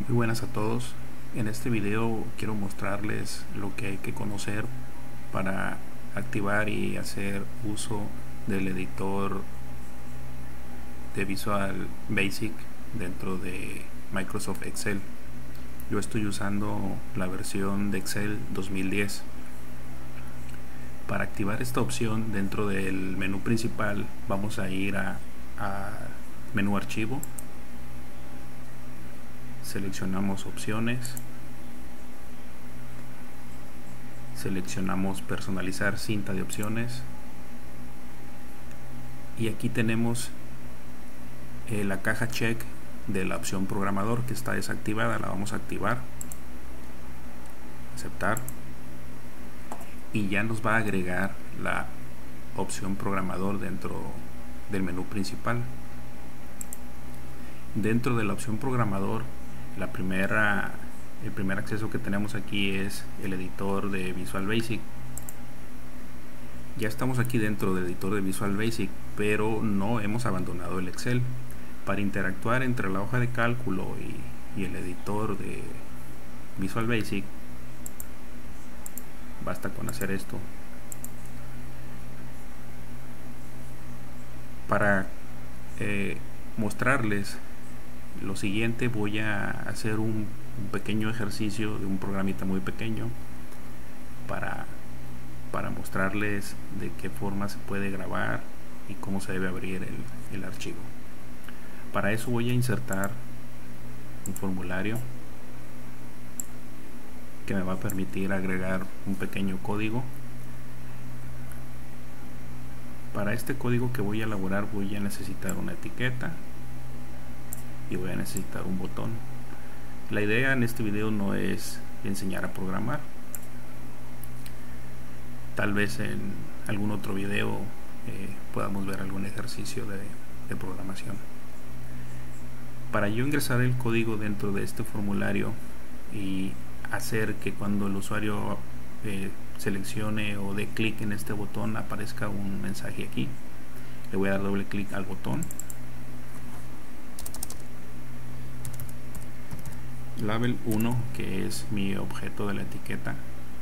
Muy buenas a todos. En este video quiero mostrarles lo que hay que conocer para activar y hacer uso del editor de Visual Basic dentro de Microsoft Excel. Yo estoy usando la versión de Excel 2010. Para activar esta opción dentro del menú principal vamos a ir a menú archivo, seleccionamos opciones, seleccionamos personalizar cinta de opciones y aquí tenemos la caja check de la opción programador que está desactivada. La vamos a activar, aceptar, y ya nos va a agregar la opción programador dentro del menú principal. Dentro de la opción programador, el primer acceso que tenemos aquí es el editor de Visual Basic. Ya estamos aquí dentro del editor de Visual Basic, pero no hemos abandonado el Excel. Para interactuar entre la hoja de cálculo y el editor de Visual Basic, basta con hacer esto. Para mostrarles lo siguiente, voy a hacer un pequeño ejercicio de un programita muy pequeño para mostrarles de qué forma se puede grabar y cómo se debe abrir el archivo. Para eso voy a insertar un formulario que me va a permitir agregar un pequeño código. Para este código que voy a elaborar voy a necesitar una etiqueta y voy a necesitar un botón. La idea en este video no es enseñar a programar. Tal vez en algún otro video podamos ver algún ejercicio de programación. Para yo ingresar el código dentro de este formulario y hacer que cuando el usuario seleccione o dé clic en este botón aparezca un mensaje aquí, le voy a dar doble clic al botón, label 1, que es mi objeto de la etiqueta,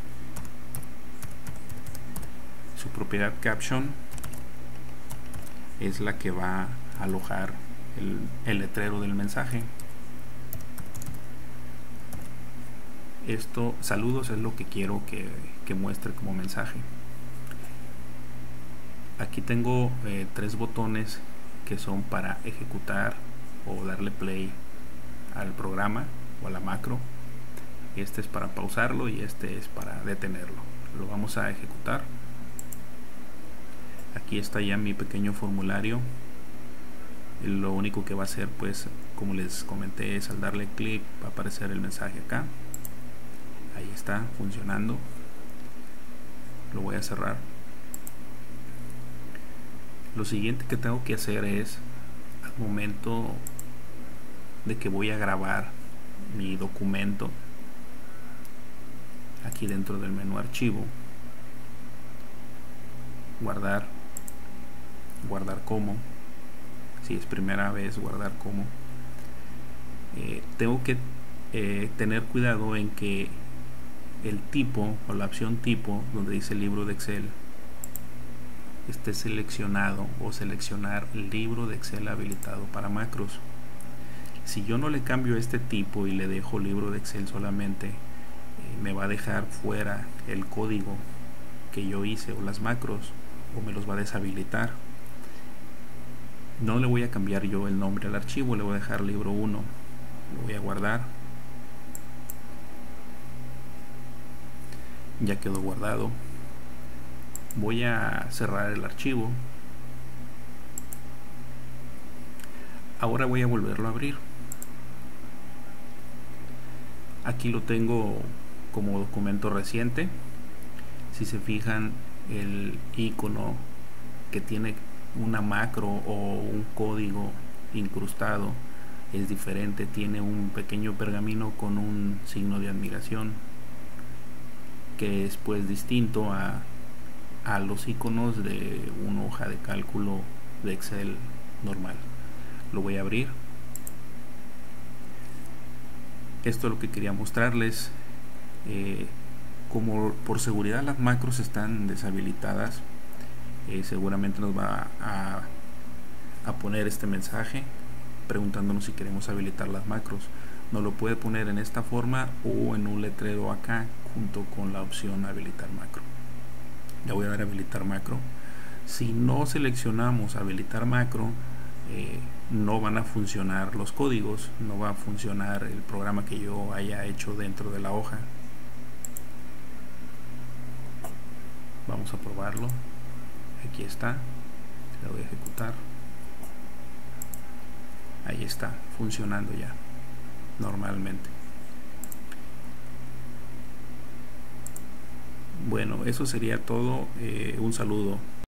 su propiedad caption es la que va a alojar el letrero del mensaje. Esto, saludos, es lo que quiero que muestre como mensaje. Aquí tengo tres botones que son para ejecutar o darle play al programa o a la macro. Este es para pausarlo y este es para detenerlo. Lo vamos a ejecutar. Aquí está ya mi pequeño formulario. Lo único que va a hacer, pues, como les comenté, es al darle clic va a aparecer el mensaje acá. Ahí está funcionando. Lo voy a cerrar. Lo siguiente que tengo que hacer es, al momento de que voy a grabar mi documento, aquí dentro del menú archivo, guardar como, si es primera vez, guardar como, tengo que tener cuidado en que el tipo o la opción tipo donde dice libro de Excel esté seleccionado, o seleccionar el libro de Excel habilitado para macros. Si yo no le cambio este tipo y le dejo libro de Excel solamente, me va a dejar fuera el código que yo hice o las macros, o me los va a deshabilitar. No le voy a cambiar yo el nombre al archivo, le voy a dejar libro 1, lo voy a guardar. Ya quedó guardado. Voy a cerrar el archivo. Ahora voy a volverlo a abrir. Aquí lo tengo como documento reciente. Si se fijan, el icono que tiene una macro o un código incrustado es diferente, tiene un pequeño pergamino con un signo de admiración que es, pues, distinto a los iconos de una hoja de cálculo de Excel normal. Lo voy a abrir. Esto es lo que quería mostrarles. Como por seguridad las macros están deshabilitadas, seguramente nos va a poner este mensaje preguntándonos si queremos habilitar las macros. Nos lo puede poner en esta forma o en un letrero acá junto con la opción habilitar macro. Le voy a dar a habilitar macro. Si no seleccionamos habilitar macro, no van a funcionar los códigos, no va a funcionar el programa que yo haya hecho dentro de la hoja. Vamos a probarlo. Aquí está, le voy a ejecutar. Ahí está, funcionando ya normalmente. Bueno, eso sería todo. Un saludo.